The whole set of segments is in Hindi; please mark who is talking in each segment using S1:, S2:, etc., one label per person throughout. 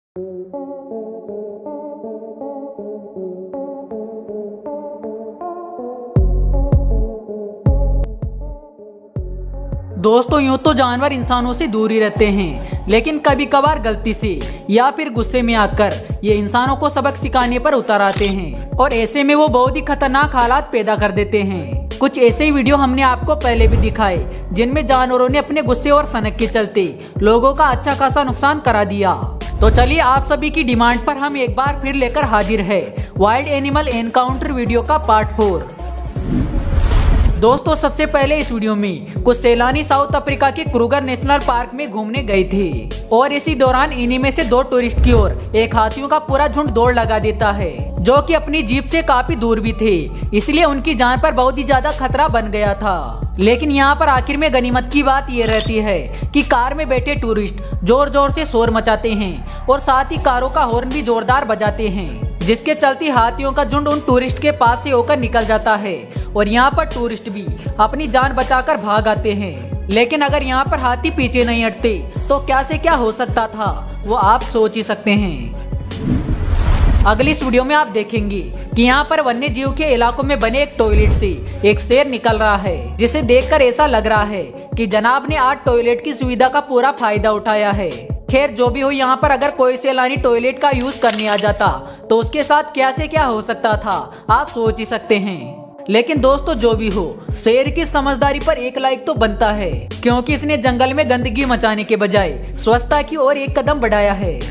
S1: दोस्तों, यूं तो जानवर इंसानों से दूर ही रहते हैं, लेकिन कभी कभार गलती से या फिर गुस्से में आकर ये इंसानों को सबक सिखाने पर उतर आते हैं और ऐसे में वो बहुत ही खतरनाक हालात पैदा कर देते हैं। कुछ ऐसे ही वीडियो हमने आपको पहले भी दिखाए जिनमें जानवरों ने अपने गुस्से और सनक के चलते लोगों का अच्छा खासा नुकसान करा दिया। तो चलिए, आप सभी की डिमांड पर हम एक बार फिर लेकर हाजिर है वाइल्ड एनिमल एनकाउंटर वीडियो का पार्ट 4। दोस्तों, सबसे पहले इस वीडियो में कुछ सैलानी साउथ अफ्रीका के क्रूगर नेशनल पार्क में घूमने गए थे और इसी दौरान इन्हीं में से 2 टूरिस्ट की ओर एक हाथियों का पूरा झुंड दौड़ लगा देता है, जो कि अपनी जीप से काफी दूर भी थे, इसलिए उनकी जान पर बहुत ही ज्यादा खतरा बन गया था। लेकिन यहाँ पर आखिर में गनीमत की बात ये रहती है कि कार में बैठे टूरिस्ट जोर जोर से शोर मचाते हैं और साथ ही कारों का हॉर्न भी जोरदार बजाते हैं, जिसके चलते हाथियों का झुंड उन टूरिस्ट के पास से होकर निकल जाता है और यहाँ पर टूरिस्ट भी अपनी जान बचाकर भाग आते हैं। लेकिन अगर यहाँ पर हाथी पीछे नहीं हटते तो क्या से क्या हो सकता था, वो आप सोच ही सकते हैं। अगली इस वीडियो में आप देखेंगे कि यहाँ पर वन्य जीव के इलाकों में बने एक टॉयलेट से एक शेर निकल रहा है, जिसे देखकर ऐसा लग रहा है कि जनाब ने आज टॉयलेट की सुविधा का पूरा फायदा उठाया है। खैर, जो भी हो, यहाँ पर अगर कोई सैलानी टॉयलेट का यूज करने आ जाता तो उसके साथ क्या से क्या हो सकता था, आप सोच ही सकते हैं। लेकिन दोस्तों, जो भी हो, शेर की समझदारी पर एक लाइक तो बनता है, क्योंकि इसने जंगल में गंदगी मचाने के बजाय स्वच्छता की ओर एक कदम बढ़ाया है।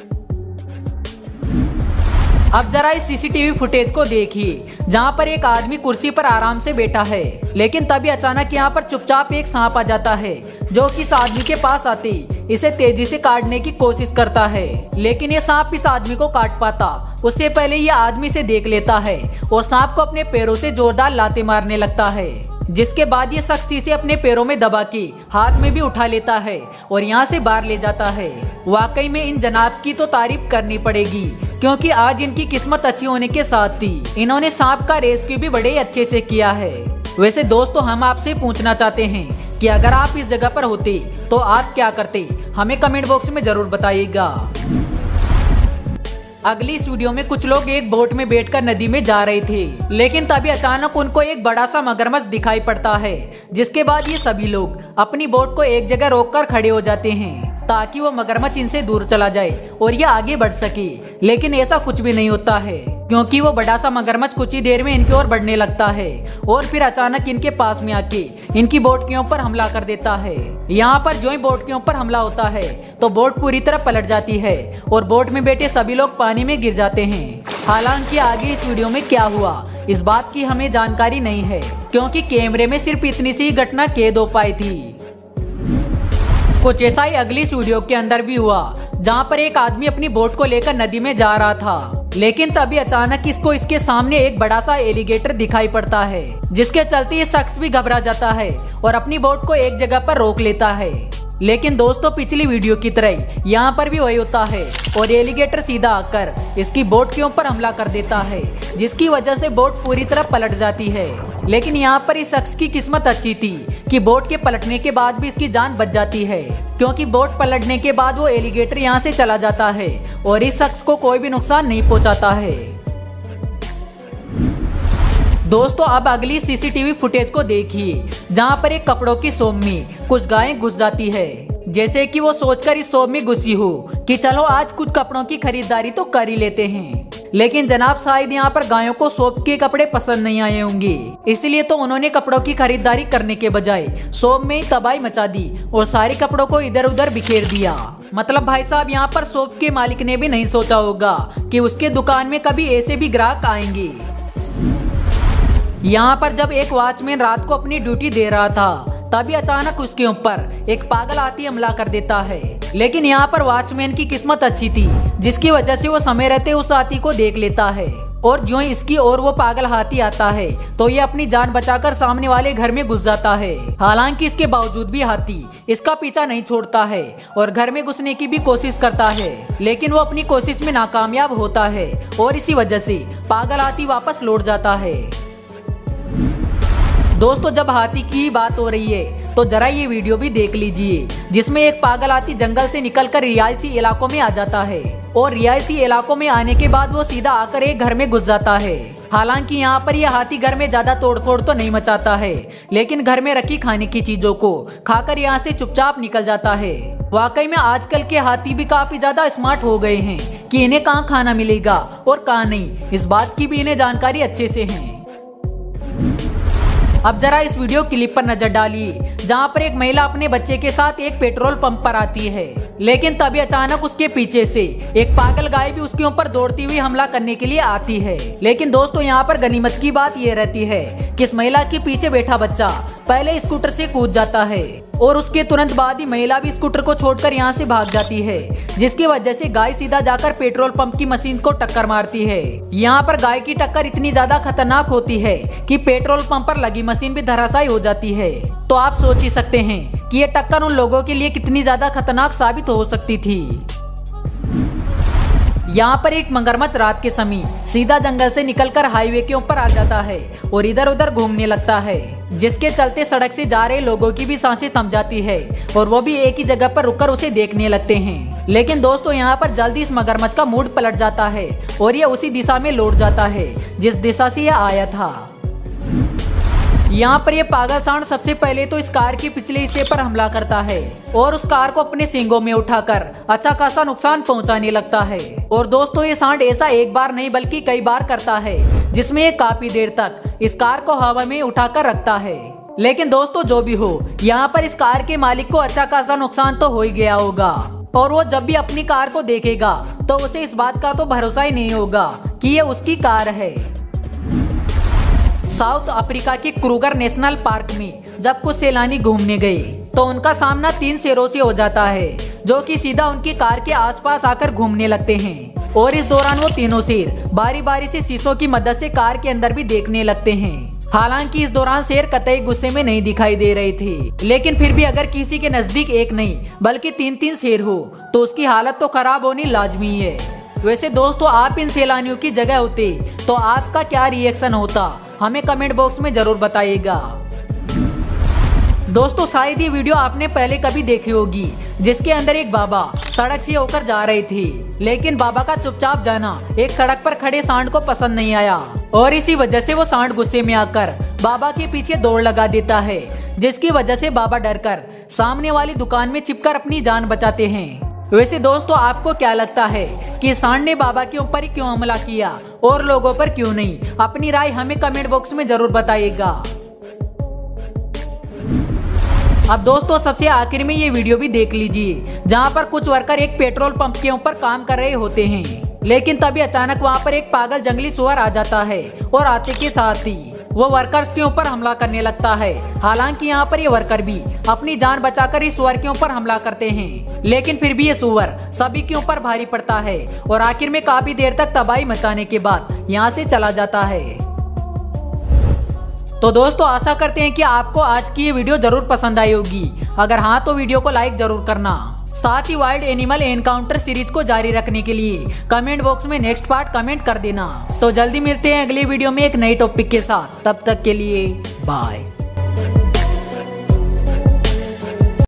S1: अब जरा इस सीसीटीवी फुटेज को देखिए, जहाँ पर एक आदमी कुर्सी पर आराम से बैठा है, लेकिन तभी अचानक यहाँ पर चुपचाप एक सांप आ जाता है, जो कि इस आदमी के पास आते इसे तेजी से काटने की कोशिश करता है। लेकिन ये सांप इस आदमी को काट पाता उससे पहले ये आदमी इसे देख लेता है और सांप को अपने पैरों से जोरदार लाते मारने लगता है, जिसके बाद ये शख्स इसे अपने पैरों में दबा के हाथ में भी उठा लेता है और यहाँ से बाहर ले जाता है। वाकई में इन जनाब की तो तारीफ करनी पड़ेगी, क्योंकि आज इनकी किस्मत अच्छी होने के साथ ही इन्होंने सांप का रेस्क्यू भी बड़े अच्छे से किया है। वैसे दोस्तों, हम आपसे पूछना चाहते हैं कि अगर आप इस जगह पर होते तो आप क्या करते, हमें कमेंट बॉक्स में जरूर बताइएगा। अगली इस वीडियो में कुछ लोग एक बोट में बैठकर नदी में जा रहे थे, लेकिन तभी अचानक उनको एक बड़ा सा मगरमच्छ दिखाई पड़ता है, जिसके बाद ये सभी लोग अपनी बोट को एक जगह रोककर खड़े हो जाते हैं ताकि वो मगरमच्छ इनसे दूर चला जाए और ये आगे बढ़ सके। लेकिन ऐसा कुछ भी नहीं होता है, क्योंकि वो बड़ा सा मगरमच्छ कुछ ही देर में इनकी ओर बढ़ने लगता है और फिर अचानक इनके पास में आके इनकी बोट के ऊपर हमला कर देता है। यहाँ पर जो ही बोट के ऊपर हमला होता है तो बोट पूरी तरह पलट जाती है और बोट में बैठे सभी लोग पानी में गिर जाते हैं। हालांकि आगे इस वीडियो में क्या हुआ इस बात की हमें जानकारी नहीं है, क्योंकि कैमरे में सिर्फ इतनी सी घटना कैद हो पाई थी। कुछ ऐसा ही अगली इस वीडियो के अंदर भी हुआ, जहाँ पर एक आदमी अपनी बोट को लेकर नदी में जा रहा था, लेकिन तभी अचानक इसको इसके सामने एक बड़ा सा एलिगेटर दिखाई पड़ता है, जिसके चलते ये शख्स भी घबरा जाता है और अपनी बोट को एक जगह पर रोक लेता है। लेकिन दोस्तों, पिछली वीडियो की तरह यहाँ पर भी वही होता है और एलिगेटर सीधा आकर इसकी बोट के ऊपर हमला कर देता है, जिसकी वजह से बोट पूरी तरह पलट जाती है। लेकिन यहाँ पर इस शख्स की किस्मत अच्छी थी कि बोट के पलटने के बाद भी इसकी जान बच जाती है, क्योंकि बोट पलटने के बाद वो एलिगेटर यहाँ से चला जाता है और इस शख्स को कोई भी नुकसान नहीं पहुँचाता है। दोस्तों, अब अगली सीसीटीवी फुटेज को देखिए, जहां पर एक कपड़ों की शॉप में कुछ गायें घुस जाती है, जैसे कि वो सोचकर इस शॉप में घुसी हो कि चलो आज कुछ कपड़ों की खरीदारी तो कर ही लेते हैं। लेकिन जनाब, शायद यहाँ पर गायों को शॉप के कपड़े पसंद नहीं आए होंगे, इसलिए तो उन्होंने कपड़ों की खरीदारी करने के बजाय शॉप में ही तबाही मचा दी और सारे कपड़ों को इधर उधर बिखेर दिया। मतलब भाई साहब, यहाँ पर शॉप के मालिक ने भी नहीं सोचा होगा कि उसके दुकान में कभी ऐसे भी ग्राहक आएंगे। यहाँ पर जब एक वॉचमैन रात को अपनी ड्यूटी दे रहा था, तभी अचानक उसके ऊपर एक पागल हाथी हमला कर देता है। लेकिन यहाँ पर वॉचमैन की किस्मत अच्छी थी, जिसकी वजह से वो समय रहते उस हाथी को देख लेता है और जो इसकी ओर वो पागल हाथी आता है तो ये अपनी जान बचाकर सामने वाले घर में घुस जाता है। हालांकि इसके बावजूद भी हाथी इसका पीछा नहीं छोड़ता है और घर में घुसने की भी कोशिश करता है, लेकिन वो अपनी कोशिश में नाकामयाब होता है और इसी वजह से पागल हाथी वापस लौट जाता है। दोस्तों, जब हाथी की बात हो रही है तो जरा ये वीडियो भी देख लीजिए, जिसमें एक पागल हाथी जंगल से निकलकर रिहायशी इलाकों में आ जाता है और रिहायशी इलाकों में आने के बाद वो सीधा आकर एक घर में घुस जाता है। हालांकि यहाँ पर यह हाथी घर में ज्यादा तोड़फोड़ तो नहीं मचाता है, लेकिन घर में रखी खाने की चीजों को खाकर यहाँ से चुपचाप निकल जाता है। वाकई में आजकल के हाथी भी काफी ज्यादा स्मार्ट हो गए हैं कि इन्हें कहाँ खाना मिलेगा और कहाँ नहीं, इस बात की भी इन्हें जानकारी अच्छे से है। अब जरा इस वीडियो क्लिप पर नजर डालिए, जहाँ पर एक महिला अपने बच्चे के साथ एक पेट्रोल पंप पर आती है, लेकिन तभी अचानक उसके पीछे से एक पागल गाय भी उसके ऊपर दौड़ती हुई हमला करने के लिए आती है। लेकिन दोस्तों यहाँ पर गनीमत की बात ये रहती है कि इस महिला के पीछे बैठा बच्चा पहले स्कूटर से कूद जाता है और उसके तुरंत बाद ही महिला भी स्कूटर को छोड़कर यहाँ से भाग जाती है, जिसकी वजह से गाय सीधा जाकर पेट्रोल पंप की मशीन को टक्कर मारती है। यहाँ पर गाय की टक्कर इतनी ज्यादा खतरनाक होती है कि पेट्रोल पंप पर लगी मशीन भी धराशायी हो जाती है। तो आप सोच ही सकते हैं कि ये टक्कर उन लोगों के लिए कितनी ज्यादा खतरनाक साबित हो सकती थी। यहाँ पर एक मगरमच्छ रात के समय सीधा जंगल से निकलकर हाईवे के ऊपर आ जाता है और इधर उधर घूमने लगता है, जिसके चलते सड़क से जा रहे लोगों की भी सांसें थम जाती है और वो भी एक ही जगह पर रुककर उसे देखने लगते हैं। लेकिन दोस्तों यहाँ पर जल्दी इस मगरमच्छ का मूड पलट जाता है और ये उसी दिशा में लौट जाता है जिस दिशा से यह आया था। यहाँ पर ये पागल सांड सबसे पहले तो इस कार के पिछले हिस्से पर हमला करता है और उस कार को अपने सींगों में उठाकर अच्छा खासा नुकसान पहुंचाने लगता है। और दोस्तों ये सांड ऐसा एक बार नहीं बल्कि कई बार करता है, जिसमें ये काफी देर तक इस कार को हवा में उठाकर रखता है। लेकिन दोस्तों जो भी हो, यहाँ पर इस कार के मालिक को अच्छा खासा नुकसान तो हो ही गया होगा और वो जब भी अपनी कार को देखेगा तो उसे इस बात का तो भरोसा ही नहीं होगा कि ये उसकी कार है। साउथ अफ्रीका के क्रूगर नेशनल पार्क में जब कुछ सैलानी घूमने गए तो उनका सामना 3 शेरों से हो जाता है, जो कि सीधा उनकी कार के आसपास आकर घूमने लगते हैं और इस दौरान वो तीनों शेर बारी बारी से शीशों की मदद से कार के अंदर भी देखने लगते हैं। हालांकि इस दौरान शेर कतई गुस्से में नहीं दिखाई दे रहे थे, लेकिन फिर भी अगर किसी के नजदीक एक नहीं बल्कि 3-3 शेर हो तो उसकी हालत तो खराब होनी लाजमी है। वैसे दोस्तों आप इन सैलानियों की जगह होते तो आपका क्या रिएक्शन होता, हमें कमेंट बॉक्स में जरूर बताइएगा। दोस्तों शायद ये वीडियो आपने पहले कभी देखी होगी, जिसके अंदर एक बाबा सड़क से होकर जा रहे थे, लेकिन बाबा का चुपचाप जाना एक सड़क पर खड़े सांड को पसंद नहीं आया और इसी वजह से वो सांड गुस्से में आकर बाबा के पीछे दौड़ लगा देता है, जिसकी वजह से बाबा डरकर सामने वाली दुकान में छिपकर अपनी जान बचाते हैं। वैसे दोस्तों आपको क्या लगता है कि सांड ने बाबा के ऊपर ही क्यों हमला किया और लोगों पर क्यों नहीं? अपनी राय हमें कमेंट बॉक्स में जरूर बताइएगा। अब दोस्तों सबसे आखिर में ये वीडियो भी देख लीजिए, जहाँ पर कुछ वर्कर एक पेट्रोल पंप के ऊपर काम कर रहे होते हैं, लेकिन तभी अचानक वहाँ पर एक पागल जंगली सुअर आ जाता है और आते के साथ ही वो वर्कर्स के ऊपर हमला करने लगता है। हालांकि यहाँ पर ये वर्कर भी अपनी जान बचाकर इस सुअर के ऊपर हमला करते हैं, लेकिन फिर भी ये सुअर सभी के ऊपर भारी पड़ता है और आखिर में काफी देर तक तबाही मचाने के बाद यहाँ से चला जाता है। तो दोस्तों आशा करते हैं कि आपको आज की ये वीडियो जरूर पसंद आई होगी। अगर हाँ तो वीडियो को लाइक जरूर करना, साथ ही वाइल्ड एनिमल एनकाउंटर सीरीज को जारी रखने के लिए कमेंट बॉक्स में नेक्स्ट पार्ट कमेंट कर देना। तो जल्दी मिलते हैं अगली वीडियो में एक नई टॉपिक के साथ, तब तक के लिए बाय।